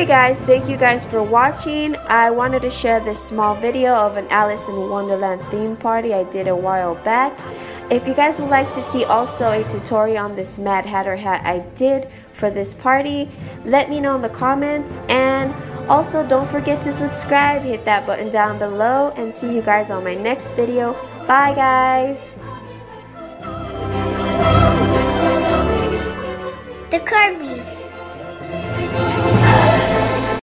guys, thank you guys for watching. I wanted to share this small video of an Alice in Wonderland theme party I did a while back. If you guys would like to see also a tutorial on this Mad Hatter hat I did for this party, let me know in the comments. And also don't forget to subscribe, hit that button down below, and see you guys on my next video. Bye guys! Decor Bee.